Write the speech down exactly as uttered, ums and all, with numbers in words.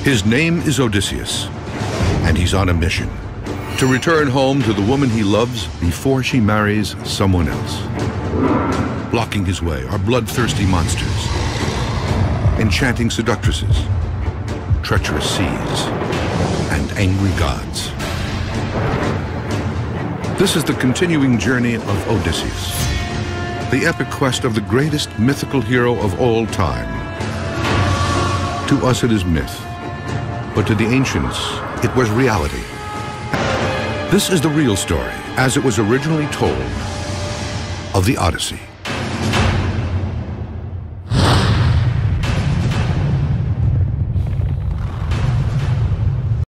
His name is Odysseus, and he's on a mission to return home to the woman he loves before she marries someone else. Blocking his way are bloodthirsty monsters, enchanting seductresses, treacherous seas, and angry gods. This is the continuing journey of Odysseus, the epic quest of the greatest mythical hero of all time. To us it is myth, but to the ancients it was reality. This is the real story, as it was originally told, of the Odyssey.